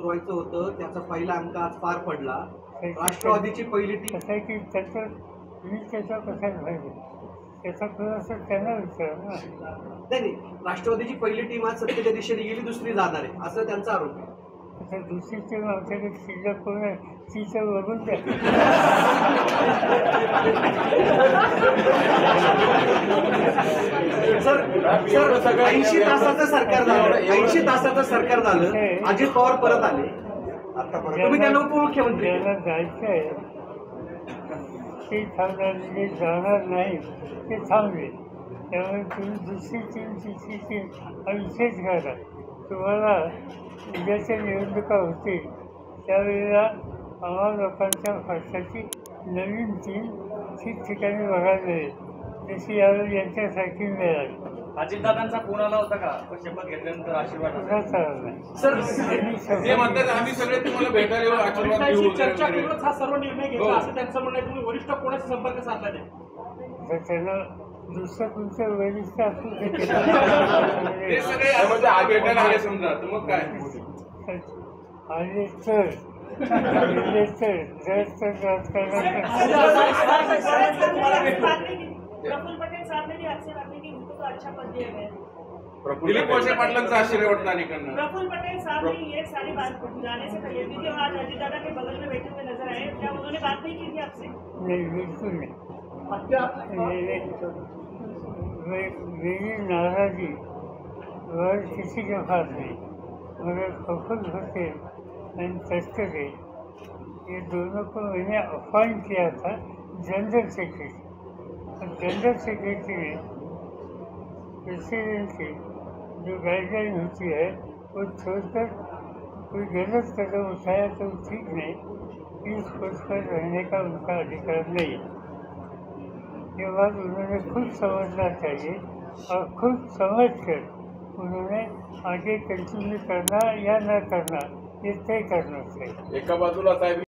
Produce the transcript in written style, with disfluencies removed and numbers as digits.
उतरवायचं होतं, त्याचा पहिला अंक आज पार पडला. राष्ट्रवादीची पहिली टीम कसं आहे की त्याचं मी त्याचा कसा पाहिजे त्याचा थोडंसं त्यांना विचार ना. नाही, राष्ट्रवादीची पहिली टीम आज सत्तेच्या दिशेने गेली, दुसरी जाणार आहे असं त्यांचा आरोप आहे. आता दुसरी टीम आमच्याकडे शिल्लक कोण आहे तिचं बघून द्या. सर 80 तासाचं सरकार झालं, 80 तासाचं सरकार झालं, अजित पवार परत आले, तुम्ही त्यांना उपमुख्यमंत्री. ज्यांना जायचं आहे ते थांबणार, जे जाणार नाही ते थांबले. त्यामुळे तुम्ही दुसरी टीम तिसरी टीम हा विषयच घाला. तुम्हाला उद्याच्या निवडणुका होतील त्यावेळेला आम्हा लोकांच्या पक्षाची नवीन टीम ठिकठिकाणी बघायला मिळेल, जशी यावेळी यांच्यासारखी मिळाली. अजितदादांचा फोन आला होता का शपथ घेतल्यानंतर आशीर्वाद कुणाच आला नाही. सर ते म्हणतात आम्ही सगळे तुम्हाला भेटायला येऊ, आशीर्वाद देऊ चर्चा वगैरे. करूनच हा सर्व निर्णय घेतला असं त्यांचं म्हणणं आहे. तुम्ही वरिष्ठ कोणाशी संपर्क साधला नाही? तर त्याला दुसरं तुमचं वरिष्ठ असू ते सगळे म्हणजे आ भेटायला आले समजा तर मग काय आले तर राजकारणात प्रफुल्ल पटेल साहब ने भी आपसे बात की उनको तो अच्छा पद दिया गया है. दिलीप वळसे पाटलांचा आशीर्वाद नानिकांना. प्रफुल्ल पटेल साहब ने ये सारी बात जाने से पहले भी जो आज अजीत दादा के बगल में बैठे हुए नजर आए, क्या उन्होंने बात नहीं की थी आपसे? नहीं, बिल्कुल नहीं. मेरी नाराजगी और किसी के पास नहीं, मगर प्रफुल्ल पटेल एंड तस्करे ये दोनों को मैंने अपॉइंट किया था जनरल सेक्रेटरी. जनरल सेक्रेटरी में प्रेसिडेंट की जो गाइडलाइन होती है वो छोड़कर कोई गलत कदम उठाया तो ठीक नहीं, इस पद पर रहने का उनका अधिकार नहीं. ये बात उन्होंने खुद समझना चाहिए और खुद समझकर उन्होंने आगे कंटिन्यू करना या न करना ये तय करना चाहिए. एका बाजूला साहेब